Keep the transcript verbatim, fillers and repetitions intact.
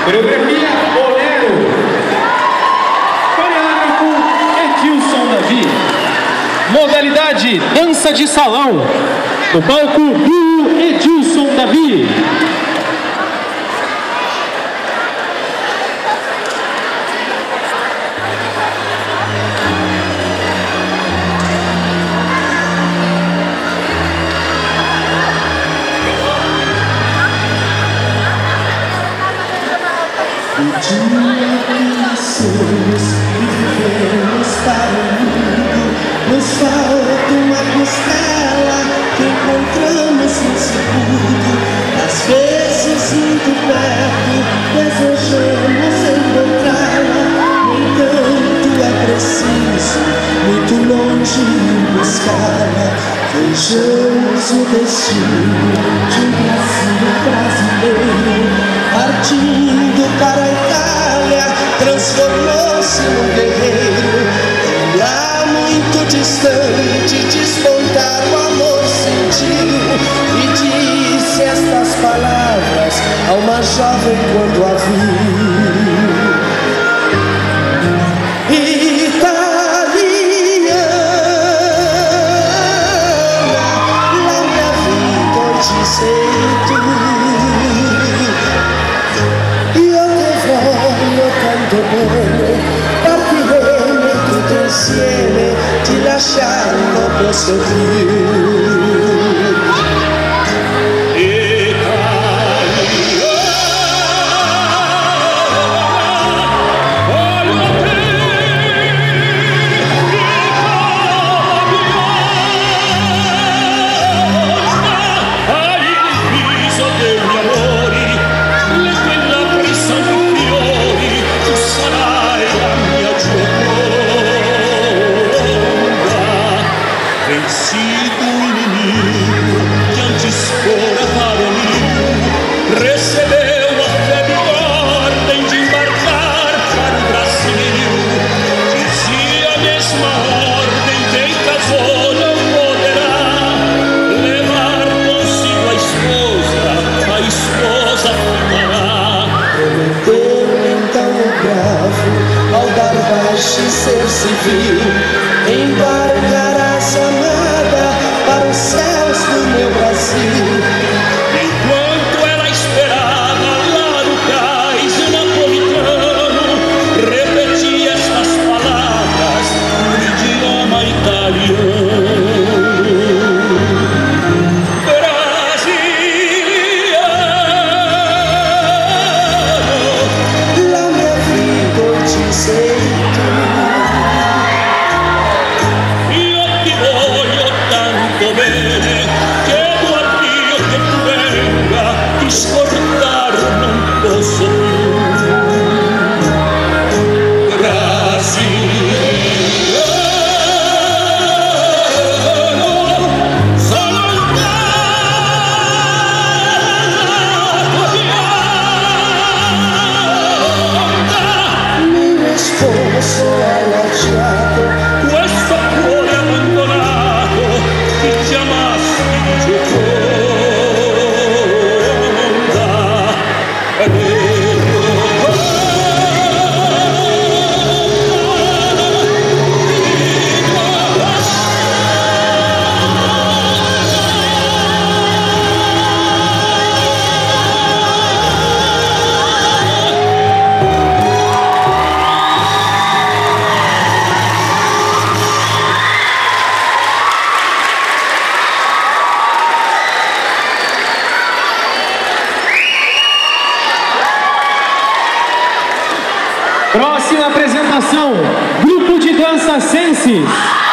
Coreografia Bolero. Coreógrafo Edilson Davi. Modalidade dança de salão. No palco, do Edilson Davi. O dia que nascemos e vivemos para o mundo, nos falta uma costela que encontramos no segundo. Às vezes muito perto, desejamos encontrá-la. No entanto é preciso muito longe buscá-la. Vejamos o destino de um Brasil brasileiro partindo para a Itália, transformou-se num guerreiro. E lá muito distante despontar o amor sentiu, e disse estas palavras a uma jovem quando a viu. Partiremo tutti insieme, ti lasciando posso più. Vencido o inimigo que antes fora varonil, recebeu a febre ordem de embarcar para o Brasil. Dizia a mesma ordem: quem casou não poderá levar consigo a esposa, a esposa ficará. Prometeu então o bravo, ao dar baixo e ser civil, embarcarás amada para os céus do meu Brasil. Enquanto ela esperava lá no cais napolitano, repetia estas palavras no idioma italiano. Brasiliano, la mia vita oggi sei tu. bene, chiedo a Dio che tu venga, ti scordar non posso più. Brasiliano, sono lontano, mio sposo ha lasciato questo cuore abbandonato, ti chiamasti Gioconda. Próxima apresentação, grupo de dança Senses.